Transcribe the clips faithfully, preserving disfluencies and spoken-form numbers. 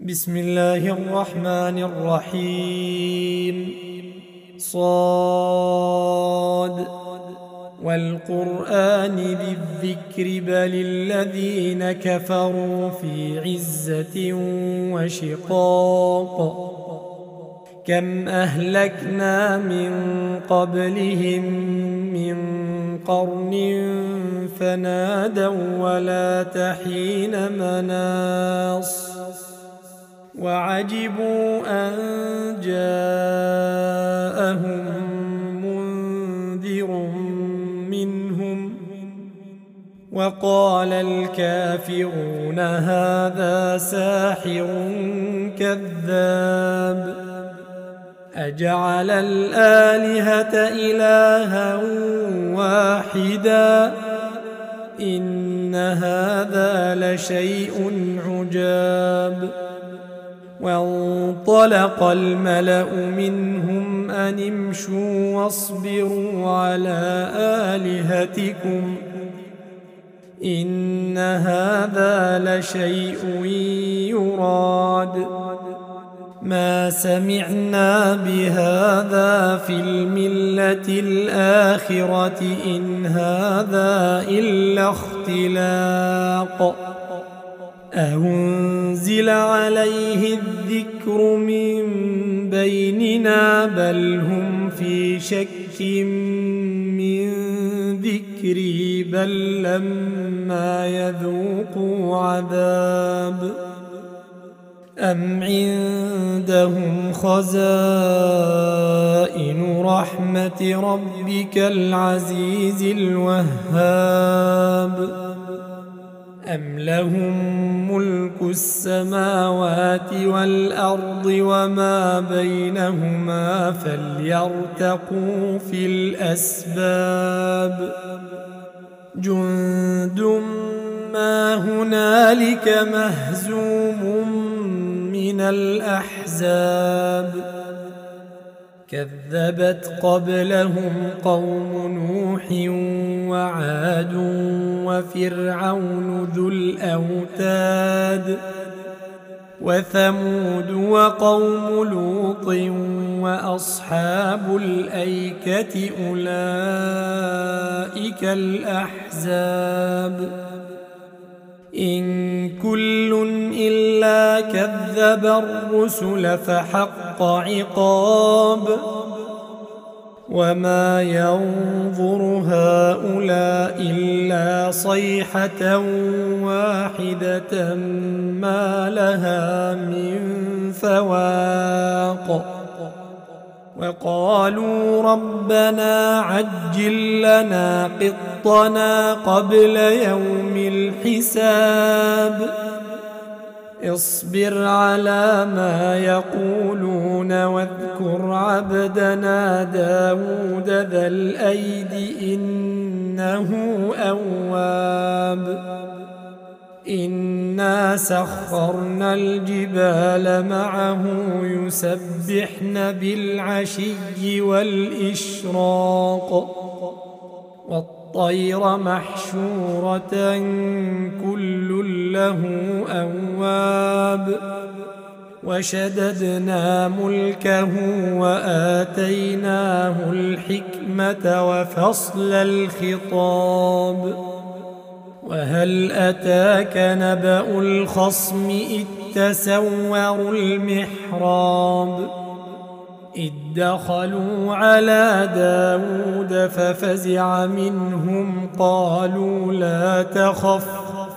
بسم الله الرحمن الرحيم. صاد والقرآن ذي الذكر بل الذين كفروا في عزة وشقاق. كم أهلكنا من قبلهم من قرن فنادوا ولا تحين مناص وعجبوا أن جاءهم منذر منهم وقال الكافرون هذا ساحر كذاب. أجعل الآلهة إلها واحدا إن هذا لشيء عجاب. وانطلق الملأ منهم أن امشوا واصبروا على آلهتكم إن هذا لشيء يراد. ما سمعنا بهذا في الملة الآخرة إن هذا إلا اختلاق. أأنزل عليه الذكر من بيننا بل هم في شك من ذكري بل لما يذوقوا عذاب. أم عندهم خزائن رحمة ربك العزيز الوهاب أم لهم ملك السماوات والأرض وما بينهما فليرتقوا في الأسباب. جند ما هنالك مهزوم من الأحزاب. كذبت قبلهم قوم نوح وعاد وفرعون ذو الأوتاد وثمود وقوم لوط وأصحاب الأيكة أولئك الأحزاب. إن كل إلا كذب الرسل فحق عقاب. وما ينظر هؤلاء إلا صيحة واحدة ما لها من فواق. وقالوا ربنا عجل لنا قطنا قبل يوم الحساب. اصبر على ما يقولون واذكر عبدنا داود ذا الأيد إنه أواب. إنا سخرنا الجبال معه يسبحن بالعشي والإشراق والطير محشورة كل له أواب. وشددنا ملكه وآتيناه الحكمة وفصل الخطاب. وهل أتاك نبأ الخصم إذ تسوروا المحراب إذ دخلوا على داود ففزع منهم قالوا لا تخف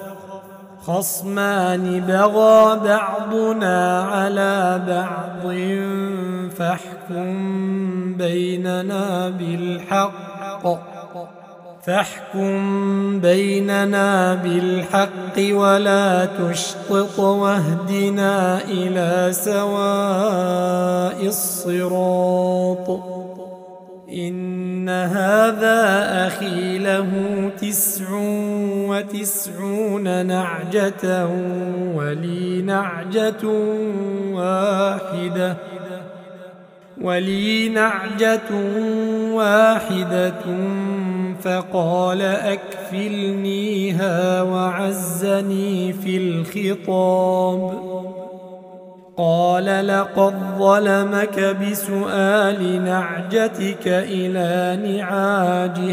خصمان بغى بعضنا على بعض فاحكم بيننا بالحق فاحكم بيننا بالحق ولا تشطط واهدنا إلى سواء الصراط. إن هذا أخي له تسع وتسعون نعجة ولي نعجة واحدة ولي نعجة واحدة فقال أكفلنيها وعزني في الخطاب قال لقد ظلمك بسؤال نعجتك إلى نعاجه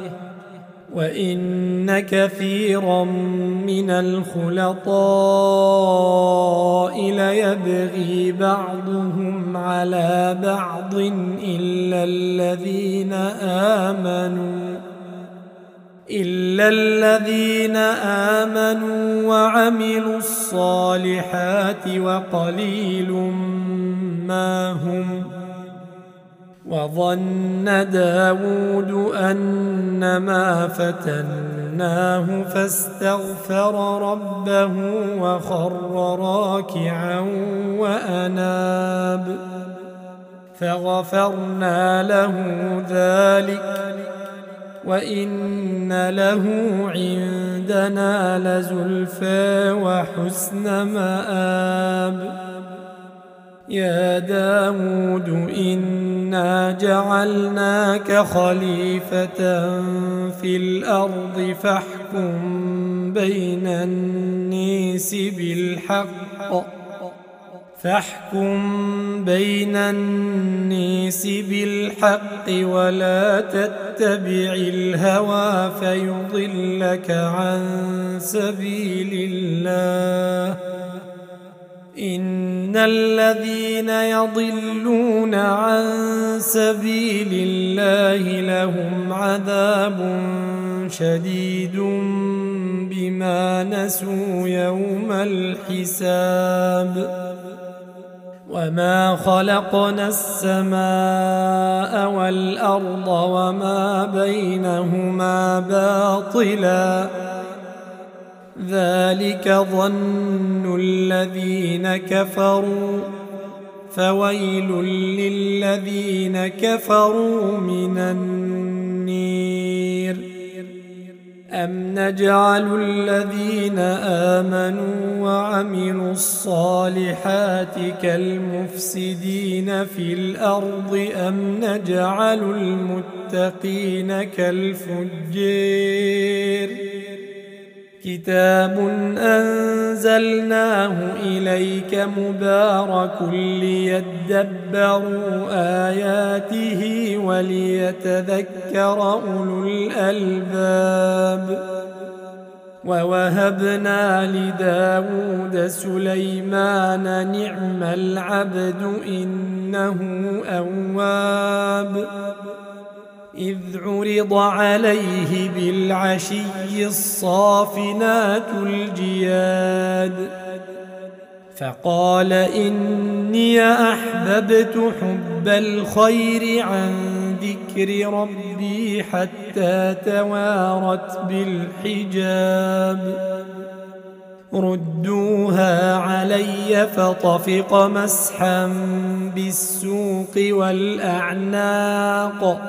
وإن كثيرا من الخلطاء ليبغي بعضهم على بعض إلا الذين آمنوا إلا الذين آمنوا وعملوا الصالحات وقليل ما هم وظن داود أنما فتناه فاستغفر ربه وخر راكعا وأناب فغفرنا له ذلك وإن له عندنا لزلفى وحسن مآب يا داود إنا جعلناك خليفة في الأرض فاحكم بين الناس بالحق فاحكم بين الناس بالحق ولا تتبع الهوى فيضلك عن سبيل الله إن الذين يضلون عن سبيل الله لهم عذاب شديد بما نسوا يوم الحساب وما خلقنا السماء والأرض وما بينهما باطلا ذلك ظن الذين كفروا فويل للذين كفروا من النير أم نجعل الذين آمنوا وعملوا الصالحات كالمفسدين في الأرض أم نجعل المتقين كالفجار كتاب أنزلناه إليك مبارك ليدبروا آياته وليتذكر أولو الألباب ووهبنا لداود سليمان نعم العبد إنه أواب إذ عرض عليه بالعشي الصافنات الجياد فقال إني أحببت حب الخير عن ذكر ربي حتى توارت بالحجاب ردوها علي فطفق مسحا بالسوق والأعناق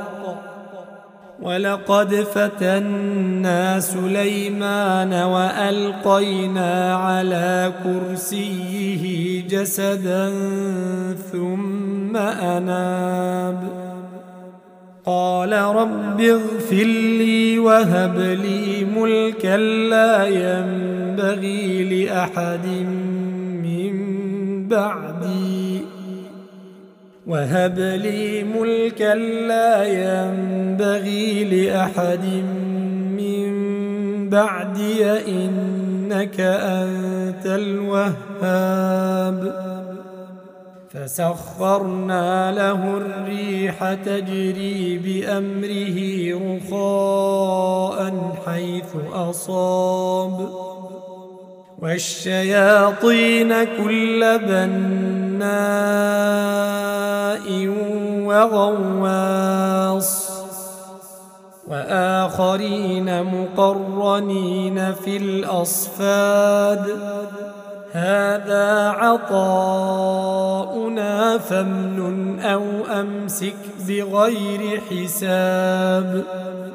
ولقد فتنا سليمان وألقينا على كرسيه جسدا ثم أناب قال رب اغفر لي وهب لي ملكا لا ينبغي لأحد من بعدي وهب لي ملكا لا ينبغي لأحد من بعدي إنك أنت الوهاب فسخرنا له الريح تجري بأمره رخاء حيث أصاب والشياطين كل بناء وغواص وآخرين مقرنين في الأصفاد هذا عطاؤنا فامنن أو أمسك بغير حساب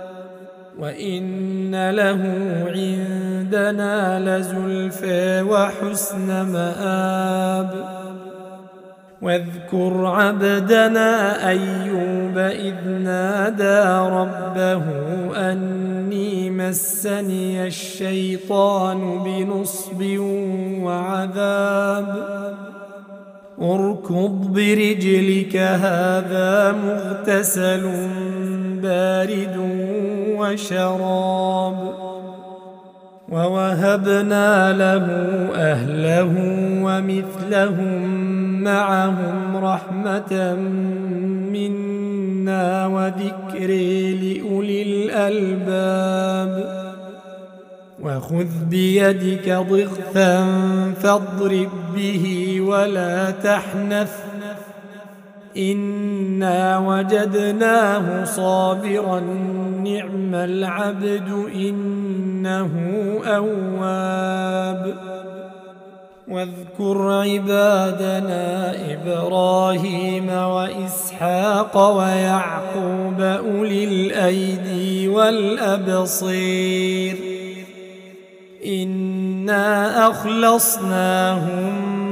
وإن له عندنا لزلفى وحسن مآب واذكر عبدنا أيوب إذ نادى ربه أني مسني الشيطان بنصب وعذاب اركض برجلك هذا مغتسل بارد وشراب ووهبنا له أهله ومثلهم معهم رحمة منا وذكر لأولي الألباب وخذ بيدك ضغثا فاضرب به ولا تحنث إنا وجدناه صابرا نعم العبد إنه أواب واذكر عبادنا إبراهيم وإسحاق ويعقوب أولي الأيدي والأبصير إنا أخلصناهم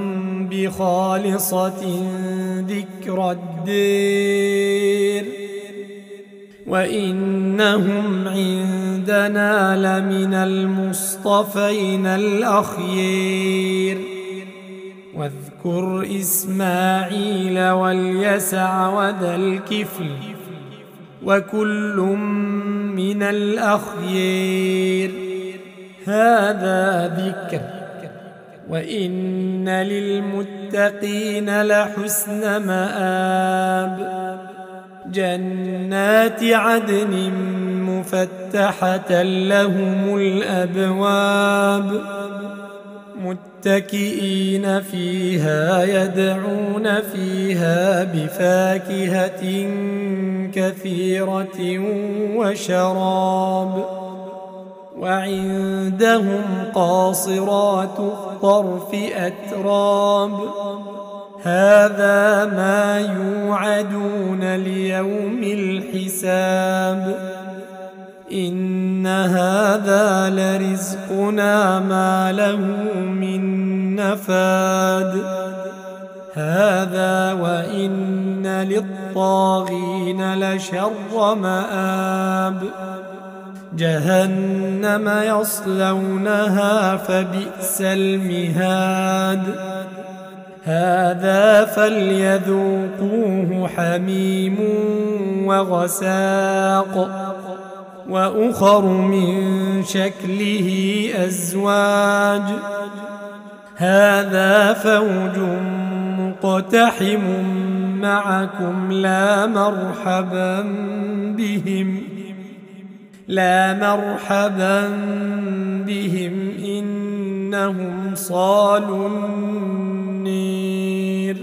بخالصة ذكر الدير وإنهم عندنا لمن المصطفين الأخير واذكر إسماعيل واليسع وذا الكفل وكل من الأخير هذا ذكر وإن للمتقين لحسن مآب جنات عدن مفتحة لهم الأبواب متكئين فيها يدعون فيها بفاكهة كثيرة وشراب وعندهم قاصرات الطرف أتراب هذا ما يوعدون ليوم الحساب إن هذا لرزقنا ما له من نفاد هذا وإن للطاغين لشر مآب جهنم يصلونها فبئس المهاد هذا فليذوقوه حميم وغساق وأخر من شكله أزواج هذا فوج مقتحم معكم لا مرحبا بهم لا مرحبا بهم إنهم صالوا النير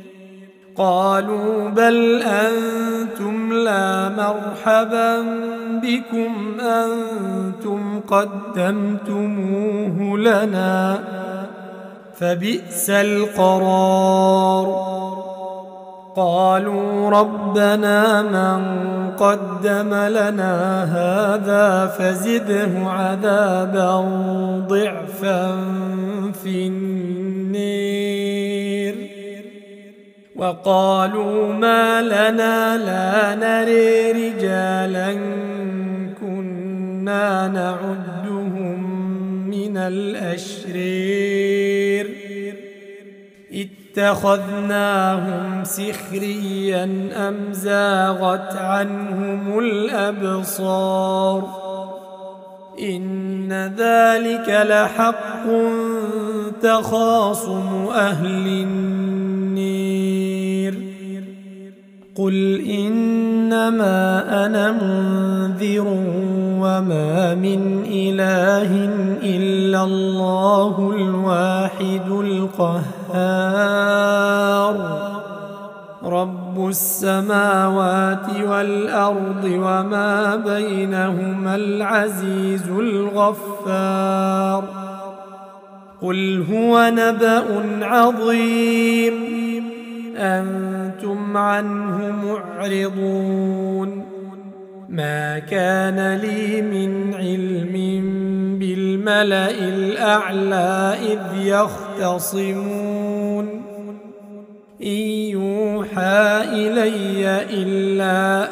قالوا بل أنتم لا مرحبا بكم أنتم قدمتموه لنا فبئس القرار قالوا ربنا من قدم لنا هذا فزده عذابا ضعفا في النير وقالوا ما لنا لا نري رجالا كنا نعدهم من الأشرير اتخذناهم سخريا أم زاغت عنهم الأبصار إن ذلك لحق تخاصم أهل النير قل إنما أنا منذر وما من إله إلا الله الواحد القهار رب السماوات والأرض وما بينهما العزيز الغفار قل هو نبأ عظيم أنتم عنه معرضون ما كان لي من علم بالملأ الأعلى إذ يختصمون إن يوحى إلي إلا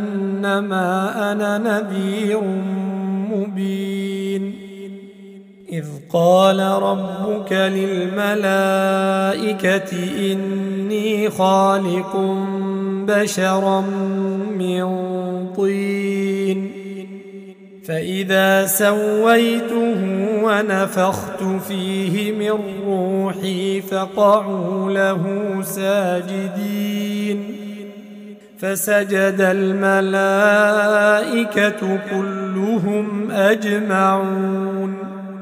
أنما أنا نذير مبين إذ قال ربك للملائكة إني خالق بشرا من طين فإذا سويته ونفخت فيه من روحي فقعوا له ساجدين فسجد الملائكة كلهم أجمعون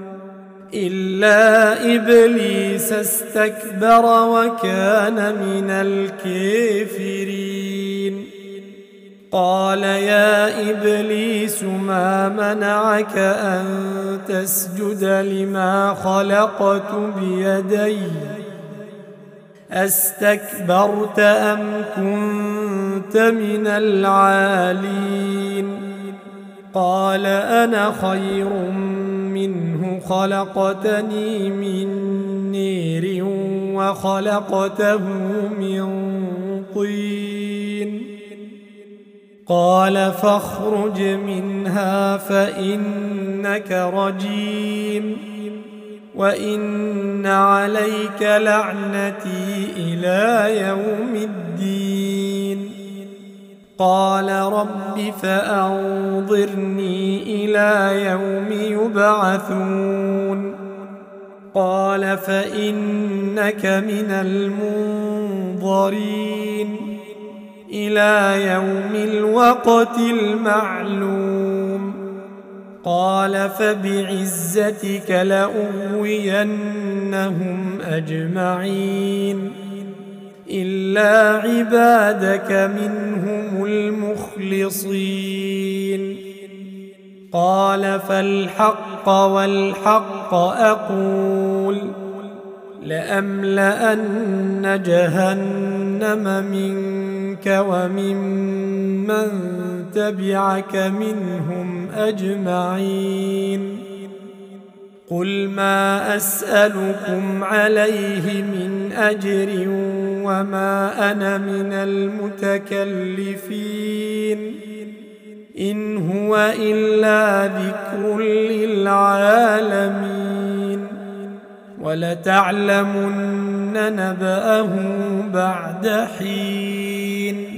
إلا إبليس استكبر وكان من الكافرين قال يا إبليس ما منعك أن تسجد لما خلقت بيدي أستكبرت أم كنت من العالين قال أنا خير منه خلقتني من نير وخلقته من طين قال فاخرج منها فإنك رجيم وإن عليك لعنتي إلى يوم الدين قال رب فأنظرني إلى يوم يبعثون قال فإنك من المنظرين إلى يوم الوقت المعلوم قال فبعزتك لأغوينهم أجمعين إلا عبادك منهم المخلصين قال فالحق والحق أقول لأملأن جهنم منك وممن تبعك منهم أجمعين قل ما أسألكم عليه من أجر وما أنا من المتكلفين إن هو إلا ذكر للعالمين ولتعلمن نبأه بعد حين